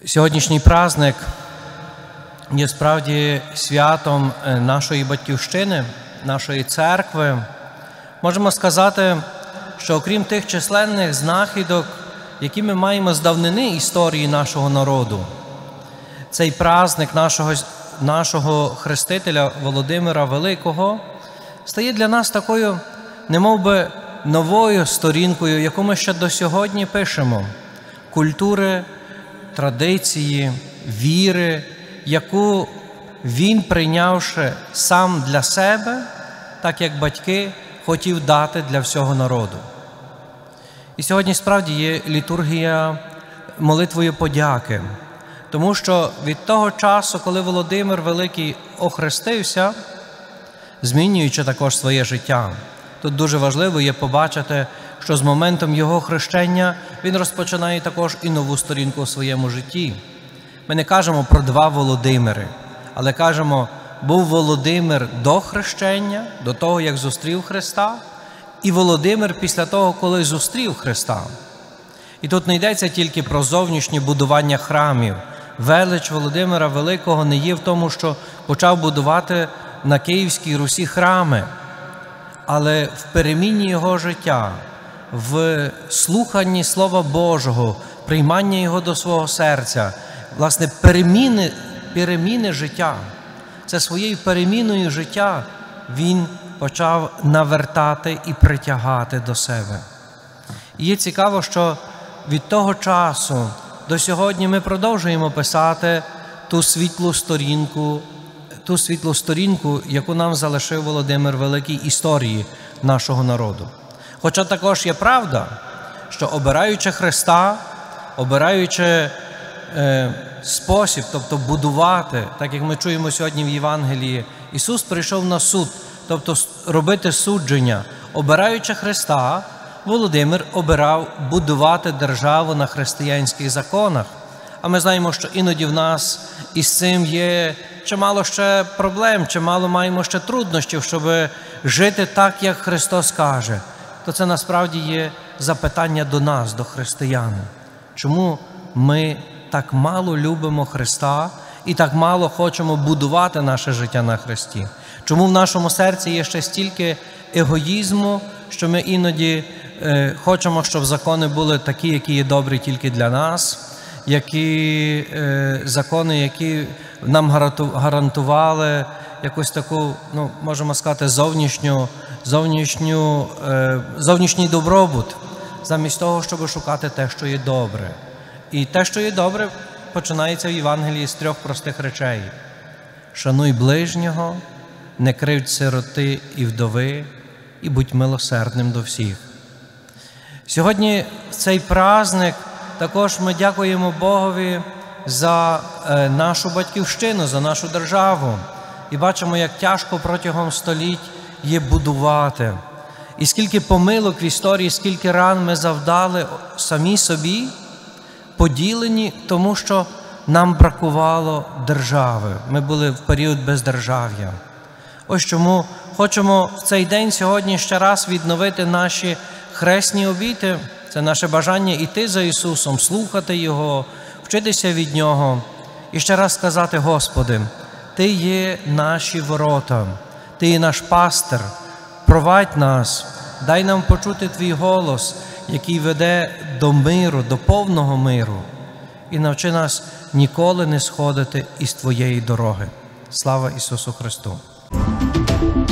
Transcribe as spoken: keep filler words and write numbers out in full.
Сьогоднішній праздник є справді святом нашої Батьківщини, нашої церкви. Можемо сказати, що окрім тих численних знахідок, які ми маємо з давнини історії нашого народу, цей праздник нашого, нашого хрестителя Володимира Великого стає для нас такою, немов би, новою сторінкою, яку ми ще до сьогодні пишемо, культури, традиції, віри, яку він, прийнявши сам для себе, так як батьки, хотів дати для всього народу. І сьогодні справді є літургія молитвою подяки, тому що від того часу, коли Володимир Великий охрестився, змінюючи також своє життя, тут дуже важливо є побачити, що з моментом його хрещення він розпочинає також і нову сторінку у своєму житті. Ми не кажемо про два Володимири, але кажемо, був Володимир до хрещення, до того, як зустрів Христа, і Володимир після того, коли зустрів Христа. І тут не йдеться тільки про зовнішнє будування храмів. Велич Володимира Великого не є в тому, що почав будувати на Київській Русі храми, але в переміні його життя, в слуханні Слова Божого, приймання його до свого серця, власне, переміни, переміни життя. Це своєю переміною життя він почав навертати і притягати до себе. І є цікаво, що від того часу до сьогодні ми продовжуємо писати ту світлу сторінку, ту світлу сторінку, яку нам залишив Володимир Великий історії нашого народу. Хоча також є правда, що обираючи Христа, обираючи е, спосіб, тобто будувати, так як ми чуємо сьогодні в Євангелії, Ісус прийшов на суд, тобто робити судження. Обираючи Христа, Володимир обирав будувати державу на християнських законах. А ми знаємо, що іноді в нас із цим є чимало ще проблем, чимало маємо ще труднощів, щоб жити так, як Христос каже. То це насправді є запитання до нас, до християн. Чому ми так мало любимо Христа і так мало хочемо будувати наше життя на Христі? Чому в нашому серці є ще стільки егоїзму, що ми іноді е, хочемо, щоб закони були такі, які є добрі тільки для нас, які е, закони, які нам гарантували якусь таку, ну, можемо сказати, зовнішню, зовнішню, е, зовнішній добробут, замість того, щоб шукати те, що є добре. І те, що є добре, починається в Євангелії з трьох простих речей. Шануй ближнього, не кривдь сироти і вдови, і будь милосердним до всіх. Сьогодні в цей праздник також ми дякуємо Богові за е, нашу Батьківщину, за нашу державу. І бачимо, як тяжко протягом століть є будувати. І скільки помилок в історії, скільки ран ми завдали самі собі, поділені, тому що нам бракувало держави. Ми були в період бездержав'я. Ось чому хочемо в цей день сьогодні ще раз відновити наші хресні обіти. Це наше бажання йти за Ісусом, слухати Його, вчитися від Нього. І ще раз сказати: Господи, Ти є наші ворота, Ти є наш пастир, провадь нас, дай нам почути Твій голос, який веде до миру, до повного миру. І навчи нас ніколи не сходити із Твоєї дороги. Слава Ісусу Христу!